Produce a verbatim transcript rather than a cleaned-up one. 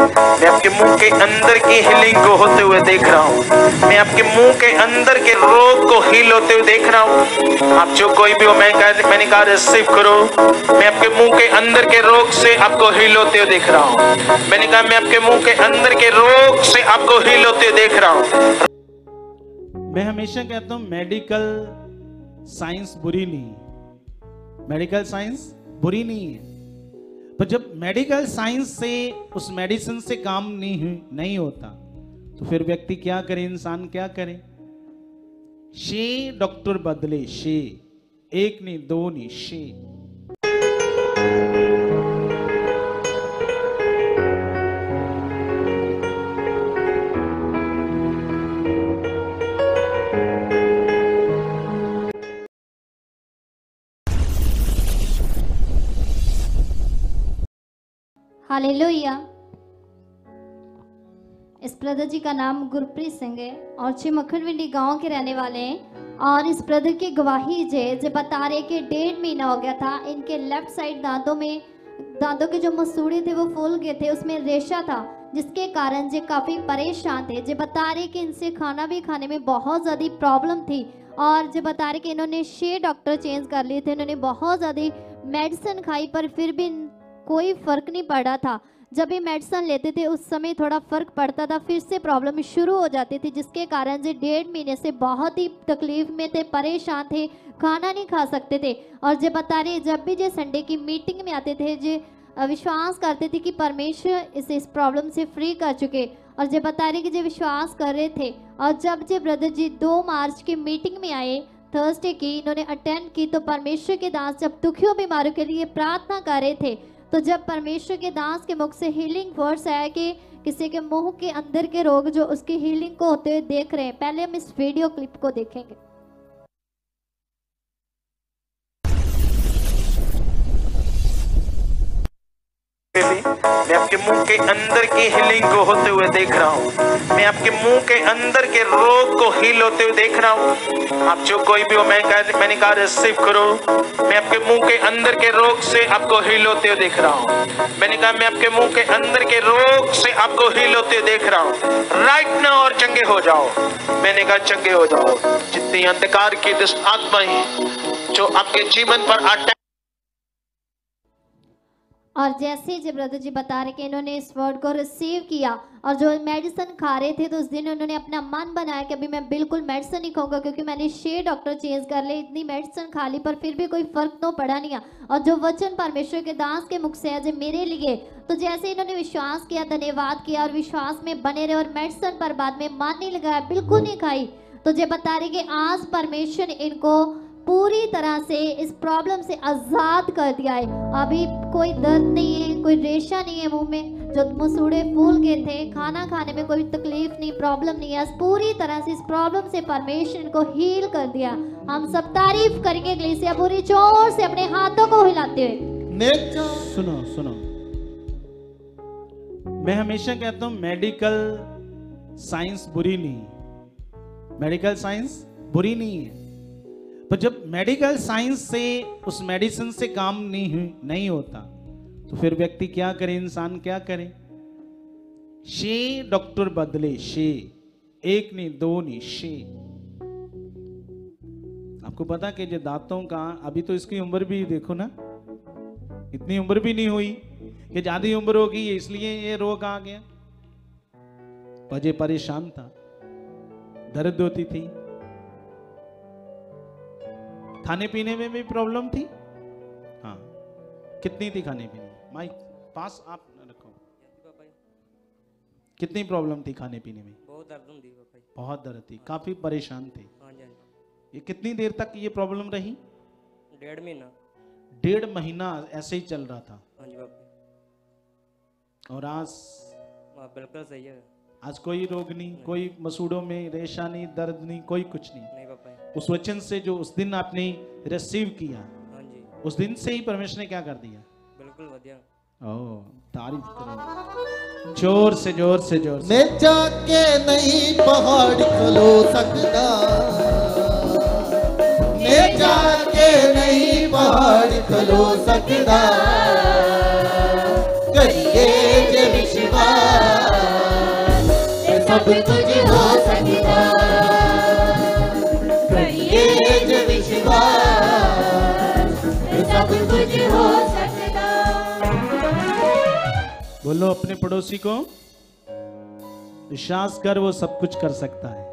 मैं आपके मुंह के अंदर की हीलिंग को होते हुए देख रहा हूँ। मैं आपके मुंह के अंदर के रोग को हील होते हुए देख रहा हूँ। आप जो कोई भी हो, मैं कहा, मैंने कहा रिसीव करो। मैं आपके मुंह के अंदर के रोग से आपको हील होते हुए देख रहा हूँ। मैंने कहा मैं आपके मुंह के अंदर के रोग से आपको हील होते हुए देख रहा हूँ। मैं हमेशा कहता हूँ मेडिकल साइंस बुरी नहीं है, मेडिकल साइंस बुरी नहीं है, पर जब मेडिकल साइंस से उस मेडिसिन से काम नहीं नहीं होता तो फिर व्यक्ति क्या करे, इंसान क्या करे? शे डॉक्टर बदले, शे, एक नहीं दो नहीं, शे। हालेलुया। इस ब्रदर जी का नाम गुरप्रीत सिंह है और छे मक्खनविंडी गांव के रहने वाले हैं। और इस ब्रदर की गवाही जे जो बता रहे कि डेढ़ महीना हो गया था, इनके लेफ्ट साइड दांतों में, दांतों के जो मसूड़े थे वो फूल गए थे, उसमें रेशा था, जिसके कारण जे काफ़ी परेशान थे। जे बता रहे कि इनसे खाना भी खाने में बहुत ज़्यादा प्रॉब्लम थी। और जो बता रहे कि इन्होंने छः डॉक्टर चेंज कर लिए थे, इन्होंने बहुत ज़्यादा मेडिसिन खाई पर फिर भी कोई फ़र्क नहीं पड़ा था। जब ये मेडिसिन लेते थे उस समय थोड़ा फ़र्क पड़ता था, फिर से प्रॉब्लम शुरू हो जाती थी, जिसके कारण से डेढ़ महीने से बहुत ही तकलीफ में थे, परेशान थे, खाना नहीं खा सकते थे। और जो बता रहे जब भी जो संडे की मीटिंग में आते थे, जो विश्वास करते थे कि परमेश्वर इस इस प्रॉब्लम से फ्री कर चुके, और जो बता रहे कि जो विश्वास कर रहे थे। और जब जो ब्रदर जी दो मार्च की मीटिंग में आए, थर्सडे की इन्होंने अटेंड की, तो परमेश्वर के दास जब दुखियों बीमारों के लिए प्रार्थना कर रहे थे, तो जब परमेश्वर के दास के मुख से हीलिंग वर्ड्स आया कि किसी के मुंह के अंदर के रोग जो उसकी हीलिंग को होते हुए देख रहे हैं। पहले हम इस वीडियो क्लिप को देखेंगे। मैं आपके मुंह के अंदर की हीलिंग को होते हुए देख रहा हूँ। मैं आपके मुंह के अंदर के रोग को हील होते हुए देख रहा हूँ। आप जो कोई भी हो, मैं कहा, मैंने कहा रिसीव करो। मैं आपके मुंह के अंदर के रोग से आपको हील होते हुए देख रहा हूँ। मैंने कहा मैं आपके मुंह के अंदर के रोग से आपको हील होते हुए देख रहा हूँ। राइट नाउ और चंगे हो जाओ। मैंने कहा चंगे हो जाओ। जितनी अंधकार की दुष्ट आत्माएं जो आपके जीवन पर अटैक। और जैसे ही ब्रदर जी बता रहे कि इन्होंने इस वर्ड को रिसीव किया और जो मेडिसिन खा रहे थे, तो उस दिन उन्होंने अपना मन बनाया कि अभी मैं बिल्कुल मेडिसिन नहीं खाऊंगा, क्योंकि मैंने छह डॉक्टर चेंज कर लिए, इतनी मेडिसिन खा ली पर फिर भी कोई फर्क तो पड़ा नहीं है। और जो वचन परमेश्वर के दास के मुख से है जो मेरे लिए, तो जैसे इन्होंने विश्वास किया, धन्यवाद किया और विश्वास में बने रहे और मेडिसिन पर बाद में मन नहीं लगाया, बिल्कुल नहीं खाई, तो जो बता रहे कि आज परमेश्वर इनको पूरी तरह से इस प्रॉब्लम से आज़ाद कर दिया है। अभी कोई दर्द नहीं है, कोई रेशा नहीं है मुंह में, जो मसूड़े फूल गए थे, खाना खाने में कोई तकलीफ नहीं, प्रॉब्लम नहीं है। पूरी तरह से इस प्रॉब्लम से परमेश्वर इनको हील कर दिया। हम सब तारीफ करेंगे इग्लेसिया पूरी जोर से अपने हाथों को हिलाते हुए। सुनो सुनो, मैं हमेशा कहता हूँ मेडिकल साइंस बुरी नहीं है, मेडिकल साइंस बुरी नहीं है, पर जब मेडिकल साइंस से उस मेडिसिन से काम नहीं नहीं होता तो फिर व्यक्ति क्या करे, इंसान क्या करे? शे डॉक्टर बदले, शे, एक नहीं दो नहीं, शे। आपको पता कि जो दांतों का, अभी तो इसकी उम्र भी देखो ना, इतनी उम्र भी नहीं हुई कि ज्यादा उम्र हो गई इसलिए ये रोग आ गया। वजह परेशान था, दर्द होती थी, खाने पीने में भी प्रॉब्लम थी। हाँ, कितनी थी खाने पीने? माइक पास आप रखो। कितनी प्रॉब्लम थी खाने पीने में? बहुत दर्द होती थी, बहुत दर्द थी, काफी परेशान थे। हाँ जी। ये कितनी देर तक ये प्रॉब्लम रही? डेढ़ महीना। डेढ़ महीना ऐसे ही चल रहा था। हाँ जी बाबा। और आज बिल्कुल सही है। आज कोई रोग नहीं, नहीं। कोई मसूड़ों में रेशा नहीं, दर्द नहीं, कोई कुछ नहीं, नहीं बाबा। उस वचन से जो उस दिन आपने रिसीव किया, हाँ जी, उस दिन से ही परमेश्वर ने क्या कर दिया? बिल्कुल बढ़िया। ओह, तारीफ करो जोर से, जोर से, जोर से। मैं जाके नहीं पहाड़ खलो सकता, मैं जाके नहीं पहाड़ खलो सकता, करिए जे विश्वास सब कुछ हो सकता, करिए जो विश्वास, सब कुछ हो सकता। बोलो अपने पड़ोसी को, विश्वास कर, वो सब कुछ कर सकता है।